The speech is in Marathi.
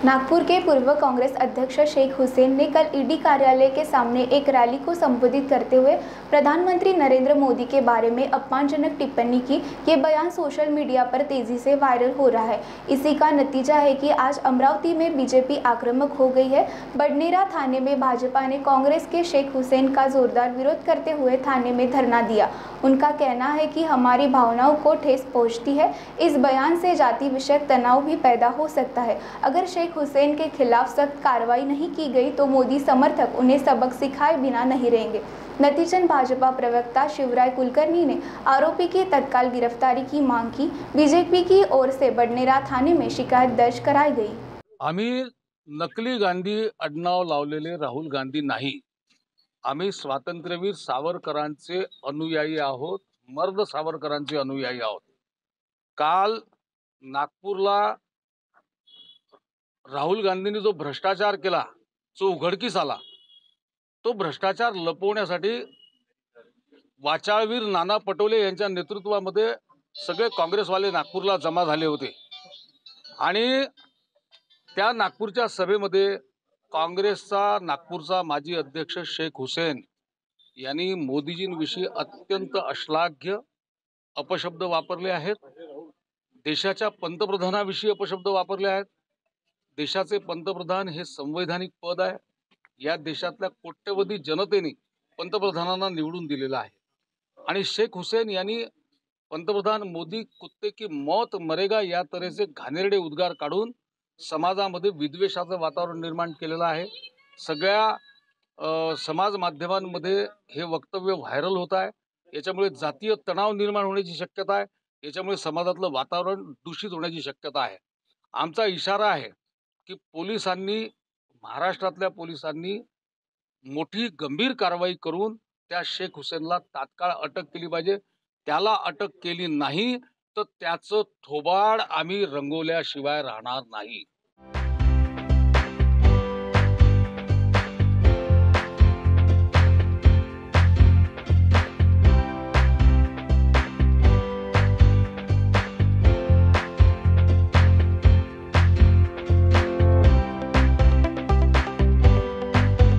नागपुर के पूर्व कांग्रेस अध्यक्ष शेख हुसैन ने कल ईडी कार्यालय के सामने एक रैली को संबोधित करते हुए प्रधानमंत्री नरेंद्र मोदी के बारे में अपमानजनक टिप्पणी की। ये बयान सोशल मीडिया पर तेजी से वायरल हो रहा है। इसी का नतीजा है कि आज अमरावती में बीजेपी आक्रामक हो गई है। बडनेरा थाने में भाजपा ने कांग्रेस के शेख हुसैन का जोरदार विरोध करते हुए थाने में धरना दिया। उनका कहना है कि हमारी भावनाओं को ठेस पहुंचती है। इस बयान से जाति विषयक तनाव भी पैदा हो सकता है। अगर शेख हुसैन के खिलाफ सख्त कार्रवाई नहीं की गई तो मोदी समर्थक उन्हें सबक सिखाए बिना नहीं रहेंगे। नतीजन भाजपा प्रवक्ता शिवराय कुलकर्णी ने आरोपी की तत्काल गिरफ्तारी की मांग की। बीजेपी की ओर से बडनेरा थाने में शिकायत दर्ज कराई गई। आम्ही नकली गांधी आडनाव लावलेले राहुल गांधी नाही, आम्ही स्वातंत्र्यवीर सावरकरांचे अनुयायी आहोत, मर्द सावरकरांचे अनुयायी आहोत। काल नागपूरला राहुल गांधींनी जो भ्रष्टाचार केला, जो उघडकीस आला, तो भ्रष्टाचार लपवण्यासाठी वाचाळवीर नाना पटोले यांच्या नेतृत्वामध्ये सगळे काँग्रेसवाले नागपूरला जमा झाले होते आणि त्या नागपूरच्या सभेमध्ये काँग्रेसचा नागपूरचा माजी अध्यक्ष शेख हुसैन यांनी मोदीजींविषयी अत्यंत अश्लाघ्य अपशब्द वापरले आहेत। देशाच्या पंतप्रधानाविषयी अपशब्द वापरले आहेत। देशाचे पंतप्रधान हे संवैधानिक पद आहे। या देशातल्या कोट्यवधी जनतेने पंतप्रधानांना निवडून दिलेला आहे आणि शेख हुसैन यांनी पंतप्रधान मोदी कुत्ते की मौत मरेगा या तऱ्हेचे घाणेरडे उद्गार काढून समाजामध्ये विद्वेषाचं वातावरण निर्माण केलेलं आहे। सगळ्या समाज माध्यमांमध्ये हे वक्तव्य व्हायरल होत आहे। याच्यामुळे जातीय तणाव निर्माण होण्याची शक्यता आहे। याच्यामुळे समाजातलं वातावरण दूषित होण्याची शक्यता आहे। आमचा इशारा आहे की पोलिसांनी, महाराष्ट्रातल्या पोलिसांनी मोठी गंभीर कारवाई करून त्या शेख हुसैनला तात्काळ अटक केली पाहिजे। त्याला अटक केली नाही तर त्याचं थोबाड आम्ही रंगवल्याशिवाय राहणार नाही।